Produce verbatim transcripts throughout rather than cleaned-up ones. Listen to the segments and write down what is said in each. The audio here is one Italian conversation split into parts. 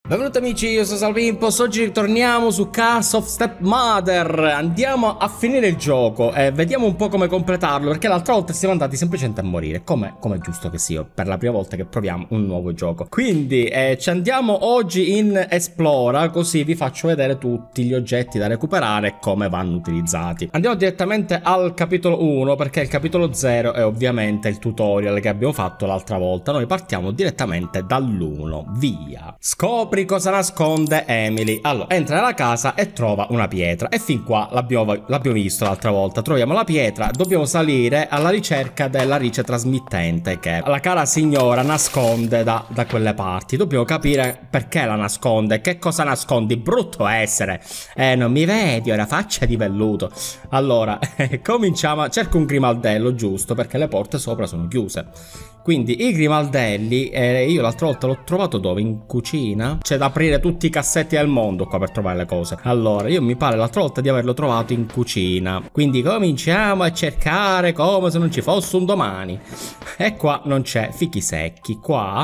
Benvenuti amici, io sono Salvimpos, oggi ritorniamo su Curse of Stepmother. Andiamo a finire il gioco e vediamo un po' come completarlo, perché l'altra volta siamo andati semplicemente a morire, come, come è giusto che sia, per la prima volta che proviamo un nuovo gioco. Quindi eh, ci andiamo oggi in Esplora, così vi faccio vedere tutti gli oggetti da recuperare e come vanno utilizzati. Andiamo direttamente al capitolo uno, perché il capitolo zero è ovviamente il tutorial che abbiamo fatto l'altra volta. Noi partiamo direttamente dall'uno, via. Scopri cosa nasconde Emily. Allora, entra nella casa e trova una pietra. E fin qua l'abbiamo visto l'altra volta. Troviamo la pietra, dobbiamo salire alla ricerca della rice trasmittente che la cara signora nasconde da, da quelle parti. Dobbiamo capire perché la nasconde, che cosa nascondi. Brutto essere. Eh, non mi vedi, ora faccia di velluto. Allora, cominciamo. Cerco un grimaldello, giusto, perché le porte sopra sono chiuse. Quindi i grimaldelli, eh, io l'altra volta l'ho trovato dove? In cucina? C'è da aprire tutti i cassetti del mondo qua per trovare le cose. Allora, io mi pare l'altra volta di averlo trovato in cucina. Quindi cominciamo a cercare come se non ci fosse un domani. E qua non c'è. Fichi secchi. Qua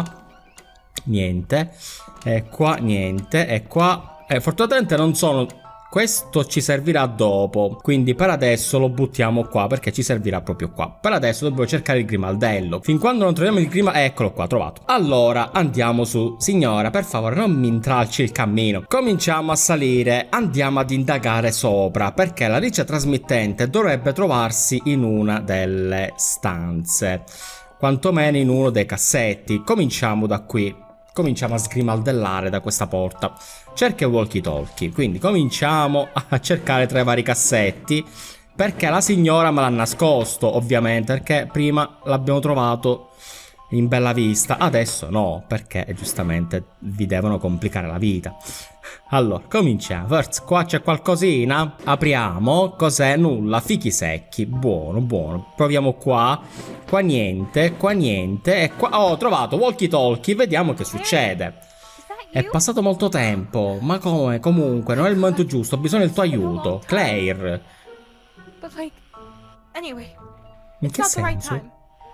niente. E qua niente. E qua eh, fortunatamente non sono... Questo ci servirà dopo, quindi per adesso lo buttiamo qua perché ci servirà proprio qua. Per adesso dobbiamo cercare il grimaldello. Fin quando non troviamo il grimaldello, eccolo qua, trovato. Allora andiamo su. Signora, per favore non mi intralci il cammino. Cominciamo a salire, andiamo ad indagare sopra, perché la rice trasmittente dovrebbe trovarsi in una delle stanze, quantomeno in uno dei cassetti. Cominciamo da qui. Cominciamo a sgrimaldellare da questa porta. Cerca il walkie talkie. Quindi cominciamo a cercare tra i vari cassetti, perché la signora me l'ha nascosto, ovviamente, perché prima l'abbiamo trovato in bella vista. Adesso no, perché giustamente vi devono complicare la vita. Allora, cominciamo. First, qua c'è qualcosina. Apriamo. Cos'è? Nulla. Fichi secchi. Buono, buono. Proviamo qua. Qua niente. Qua niente. E qua... Oh, ho trovato walkie talkie. Vediamo che succede. È passato molto tempo. Ma come? Comunque, non è il momento giusto. Ho bisogno del tuo aiuto. Claire. In che senso?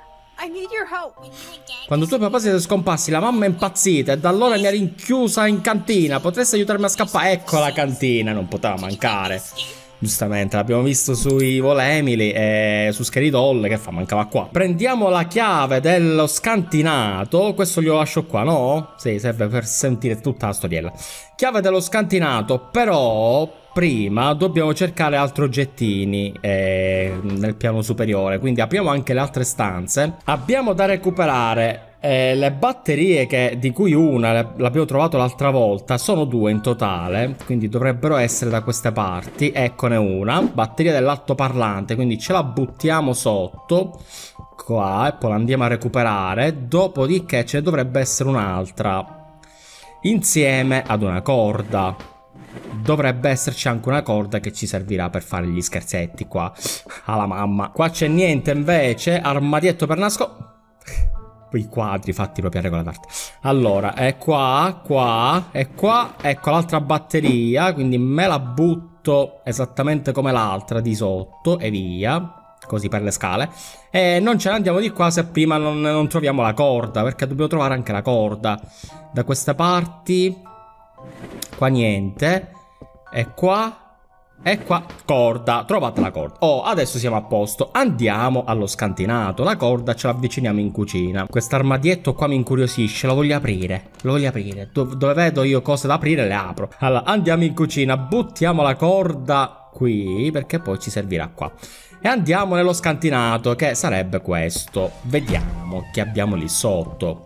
Quando tuo papà siete scomparsi, la mamma è impazzita e da allora mi ha rinchiusa in cantina. Potresti aiutarmi a scappare? Ecco la cantina, non poteva mancare. Giustamente, l'abbiamo visto sui Volemili e su Scary Doll, che fa, mancava qua. Prendiamo la chiave dello scantinato. Questo glielo lascio qua, no? Sì, serve per sentire tutta la storiella. Chiave dello scantinato, però... Prima dobbiamo cercare altri oggettini eh, nel piano superiore, quindi apriamo anche le altre stanze. Abbiamo da recuperare eh, le batterie, che, di cui una l'abbiamo trovato l'altra volta, sono due in totale, quindi dovrebbero essere da queste parti. Eccone una, batteria dell'altoparlante, quindi ce la buttiamo sotto qua e poi la andiamo a recuperare. Dopodiché ce ne dovrebbe essere un'altra insieme ad una corda. Dovrebbe esserci anche una corda che ci servirà per fare gli scherzetti qua alla mamma. Qua c'è niente invece. Armadietto per nascondere. I quadri fatti proprio a regola d'arte. Allora, è qua, qua, e qua. Ecco l'altra batteria, quindi me la butto esattamente come l'altra di sotto e via. Così per le scale. E non ce ne andiamo di qua se prima non, non troviamo la corda, perché dobbiamo trovare anche la corda. Da queste parti... Qua niente. E qua. E qua corda. Trovate la corda. Oh, adesso siamo a posto. Andiamo allo scantinato. La corda ce la avviciniamo in cucina. Quest'armadietto qua mi incuriosisce. Lo voglio aprire. Lo voglio aprire. Dove, dove vedo io cose da aprire le apro. Allora andiamo in cucina. Buttiamo la corda qui, perché poi ci servirà qua. E andiamo nello scantinato, che sarebbe questo. Vediamo che abbiamo lì sotto.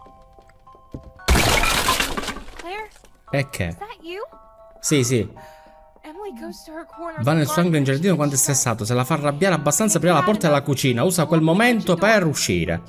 E che? Sì, sì. Va nel suo angolo in giardino quando è stressato. Se la fa arrabbiare abbastanza, aprirà la porta della cucina. Usa quel momento per uscire.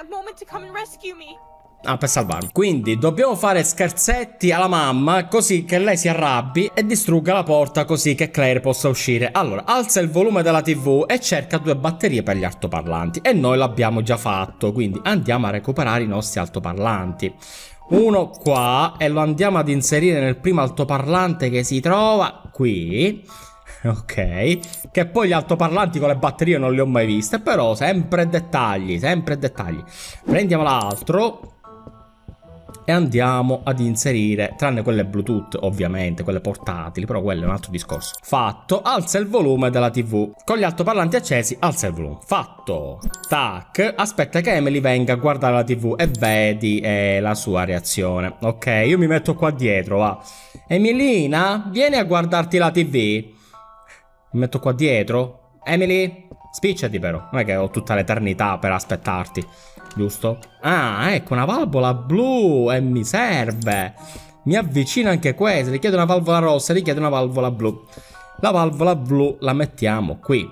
Ah, per salvarmi. Quindi dobbiamo fare scherzetti alla mamma, così che lei si arrabbi e distrugga la porta, così che Claire possa uscire. Allora, alza il volume della tivù e cerca due batterie per gli altoparlanti. E noi l'abbiamo già fatto, quindi andiamo a recuperare i nostri altoparlanti. Uno qua, e lo andiamo ad inserire nel primo altoparlante che si trova qui. Ok. Che poi gli altoparlanti con le batterie non li ho mai viste, però sempre dettagli, sempre dettagli. Prendiamo l'altro. e andiamo ad inserire, tranne quelle Bluetooth ovviamente, quelle portatili, però quello è un altro discorso. Fatto, alza il volume della tivù. Con gli altoparlanti accesi, alza il volume. Fatto. Tac, aspetta che Emily venga a guardare la tivù e vedi eh, la sua reazione. Ok, io mi metto qua dietro, va. Emilina, vieni a guardarti la tivù. Mi metto qua dietro. Emily, spicciati però, non è che ho tutta l'eternità per aspettarti. Giusto? Ah, ecco una valvola blu e mi serve. Mi avvicina anche questa. Richiede una valvola rossa, richiede una valvola blu. La valvola blu la mettiamo qui.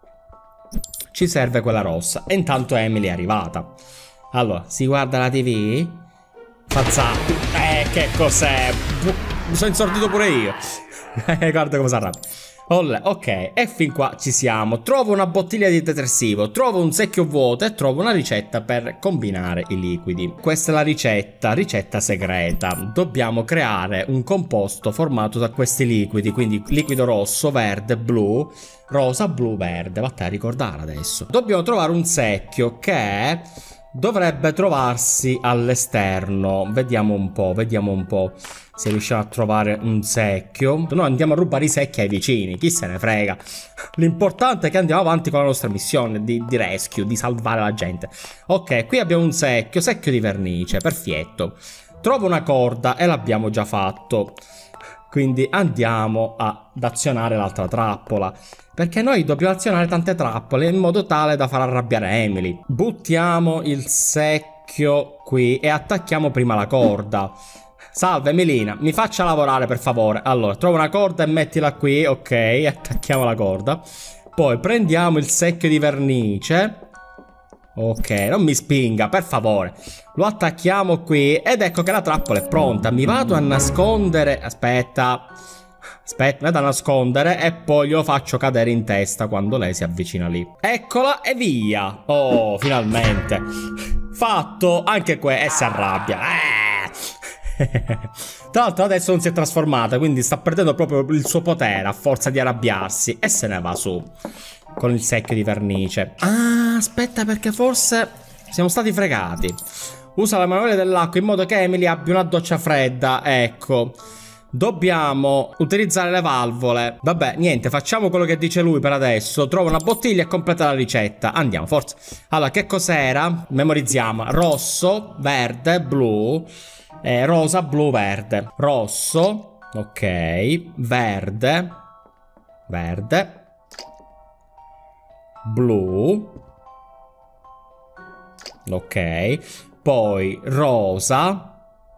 Ci serve quella rossa. E intanto Emily è arrivata. Allora, si guarda la tivù. Fazzati. Eh, che cos'è? Mi sono insordito pure io. Guarda come si arrabbia. Ok, e fin qua ci siamo. Trovo una bottiglia di detersivo, trovo un secchio vuoto e trovo una ricetta per combinare i liquidi. Questa è la ricetta, ricetta segreta. Dobbiamo creare un composto formato da questi liquidi, quindi liquido rosso, verde, blu, rosa, blu, verde. Vattene a ricordare adesso. Dobbiamo trovare un secchio che dovrebbe trovarsi all'esterno. Vediamo un po', vediamo un po' se riusciamo a trovare un secchio. Noi andiamo a rubare i secchi ai vicini, chi se ne frega. L'importante è che andiamo avanti con la nostra missione di, di rescue, di salvare la gente. Ok, qui abbiamo un secchio, secchio di vernice, perfetto. Trovo una corda e l'abbiamo già fatto. Quindi andiamo ad azionare l'altra trappola, perché noi dobbiamo azionare tante trappole in modo tale da far arrabbiare Emily. Buttiamo il secchio qui e attacchiamo prima la corda. Salve Emilina, mi faccia lavorare per favore. Allora, trova una corda e mettila qui, ok, attacchiamo la corda. Poi prendiamo il secchio di vernice. Ok, non mi spinga, per favore. Lo attacchiamo qui ed ecco che la trappola è pronta. Mi vado a nascondere. Aspetta. Aspetta, vado a nascondere e poi glielo faccio cadere in testa quando lei si avvicina lì. Eccola e via. Oh, finalmente. Fatto, anche qui e si arrabbia. Eh. Tra l'altro adesso non si è trasformata, quindi sta perdendo proprio il suo potere a forza di arrabbiarsi e se ne va su con il secchio di vernice. Ah, aspetta, perché forse siamo stati fregati. Usa la manuale dell'acqua in modo che Emily abbia una doccia fredda. Ecco, dobbiamo utilizzare le valvole. Vabbè, niente, facciamo quello che dice lui per adesso. Trova una bottiglia e completa la ricetta. Andiamo, forza. Allora, che cos'era? Memorizziamo. Rosso, verde, blu, eh, rosa, blu, verde. Rosso, ok, verde, verde, blu, ok, poi rosa,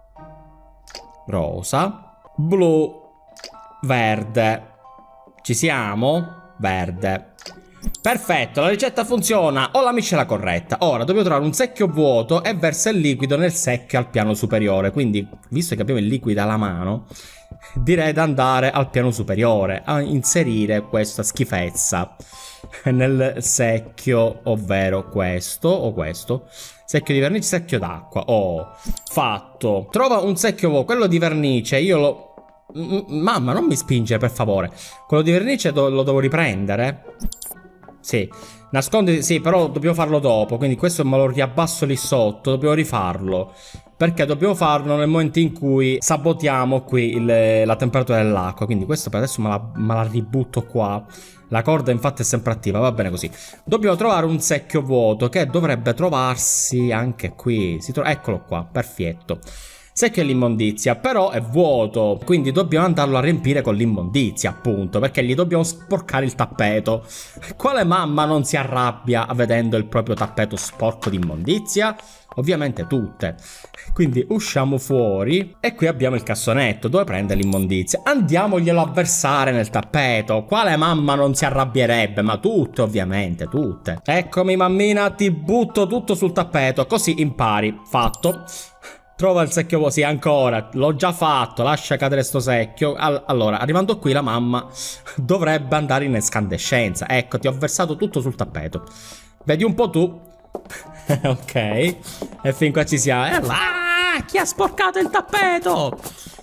rosa, blu, verde. Ci siamo? Verde. Perfetto, la ricetta funziona, ho la miscela corretta. Ora dobbiamo trovare un secchio vuoto e versa il liquido nel secchio al piano superiore. Quindi, visto che abbiamo il liquido alla mano, direi di andare al piano superiore a inserire questa schifezza nel secchio, ovvero questo o questo. Secchio di vernice, secchio d'acqua. Oh, fatto. Trova un secchio vuoto, quello di vernice, io lo... Mamma, non mi spingere per favore. Quello di vernice do lo devo riprendere? Sì, nasconditi, sì, però dobbiamo farlo dopo. Quindi questo me lo riabbasso lì sotto. Dobbiamo rifarlo, perché dobbiamo farlo nel momento in cui sabotiamo qui il, la temperatura dell'acqua. Quindi questo per adesso me la, me la ributto qua. La corda infatti è sempre attiva, va bene così. Dobbiamo trovare un secchio vuoto che dovrebbe trovarsi anche qui. Si trova, eccolo qua, perfetto. Secchio dell'immondizia, però è vuoto, quindi dobbiamo andarlo a riempire con l'immondizia, appunto, perché gli dobbiamo sporcare il tappeto. Quale mamma non si arrabbia vedendo il proprio tappeto sporco di immondizia? Ovviamente tutte. Quindi usciamo fuori e qui abbiamo il cassonetto dove prende l'immondizia. Andiamoglielo a versare nel tappeto. Quale mamma non si arrabbierebbe? Ma tutte, ovviamente, tutte. Eccomi mammina, ti butto tutto sul tappeto, così impari. Fatto. Trova il secchio vuoto, sì, ancora, l'ho già fatto, lascia cadere sto secchio. All allora, arrivando qui la mamma dovrebbe andare in escandescenza. Ecco, ti ho versato tutto sul tappeto. Vedi un po' tu. Ok, e fin qua ci siamo. Eh, ah, chi ha sporcato il tappeto?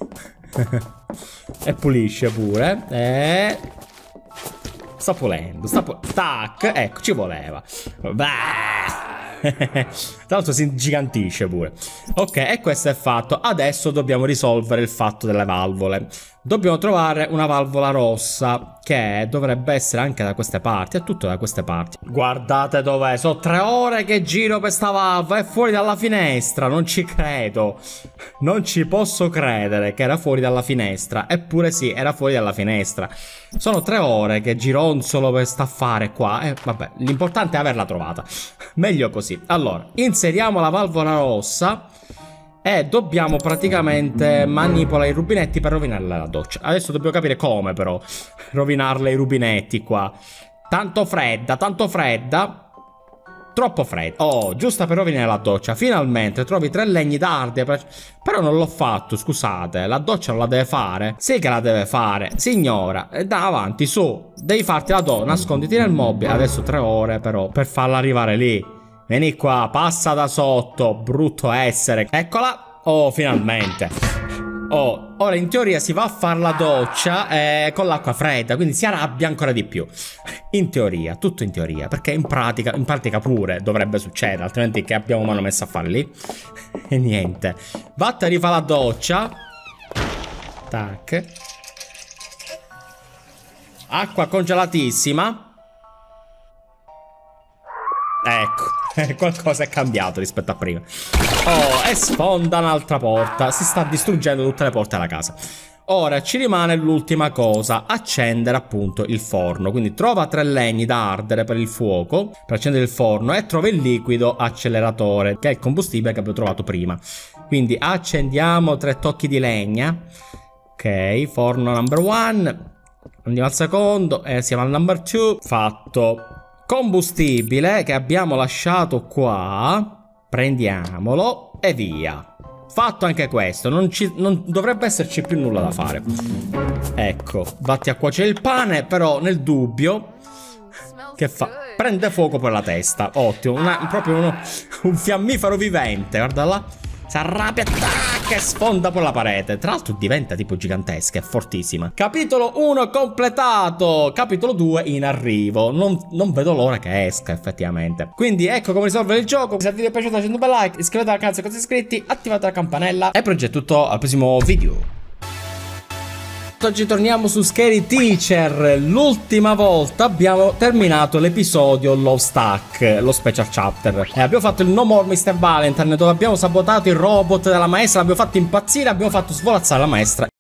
E pulisce pure. E... sta pulendo, sta pulendo. Tac, ecco, ci voleva. Bah. Tra l'altro si ingigantisce pure. Ok, e questo è fatto. Adesso dobbiamo risolvere il fatto delle valvole. Dobbiamo trovare una valvola rossa che dovrebbe essere anche da queste parti. È tutto da queste parti. Guardate dov'è. Sono tre ore che giro per sta valvola. È fuori dalla finestra. Non ci credo. Non ci posso credere che era fuori dalla finestra. Eppure sì, era fuori dalla finestra. Sono tre ore che gironzolo per sta affare qua. E vabbè, l'importante è averla trovata. Meglio così. Allora, inseriamo la valvola rossa e dobbiamo praticamente manipolare i rubinetti per rovinarle la doccia. Adesso dobbiamo capire come però rovinarle i rubinetti qua. Tanto fredda, tanto fredda. Troppo fredda. Oh, giusta per rovinare la doccia. Finalmente trovi tre legni d'arde. Però non l'ho fatto, scusate. La doccia non la deve fare? Sì che la deve fare. Signora, da avanti, su. Devi farti la doccia. Nasconditi nel mobile. Adesso tre ore però per farla arrivare lì. Vieni qua, passa da sotto. Brutto essere. Eccola. Oh, finalmente. Oh, ora in teoria si va a fare la doccia eh, con l'acqua fredda, quindi si arrabbia ancora di più. In teoria, tutto in teoria, perché in pratica, in pratica pure dovrebbe succedere, altrimenti che abbiamo mano messa a fare lì? E niente. Vatta a rifare la doccia. Tac. Acqua congelatissima. Ecco, qualcosa è cambiato rispetto a prima. Oh, e sfonda un'altra porta. Si sta distruggendo tutte le porte della casa. Ora ci rimane l'ultima cosa: accendere appunto il forno. Quindi trova tre legni da ardere per il fuoco, per accendere il forno, e trova il liquido acceleratore, che è il combustibile che abbiamo trovato prima. Quindi accendiamo tre tocchi di legna. Ok, forno number one. Andiamo al secondo e siamo al number two. Fatto. Combustibile che abbiamo lasciato qua. Prendiamolo e via. Fatto anche questo. Non, ci, non dovrebbe esserci più nulla da fare. Ecco, vatti a cuocere il pane. Però nel dubbio, che fa? Prende fuoco per la testa. Ottimo, una, proprio uno, un fiammifero vivente. Guarda là. Si arrabbia, tac, e sfonda per la parete. Tra l'altro diventa tipo gigantesca, è fortissima. Capitolo uno completato. Capitolo due in arrivo. Non, non vedo l'ora che esca effettivamente. Quindi ecco come risolvere il gioco. Se il video è piaciuto lasciate un bel like, iscrivetevi al canale se siete iscritti, attivate la campanella. E per oggi è tutto, al prossimo video. Oggi torniamo su Scary Teacher. L'ultima volta abbiamo terminato l'episodio Love Stack, lo special chapter, e abbiamo fatto il No More mister Valentine, dove abbiamo sabotato il robot della maestra, l'abbiamo fatto impazzire, abbiamo fatto svolazzare la maestra.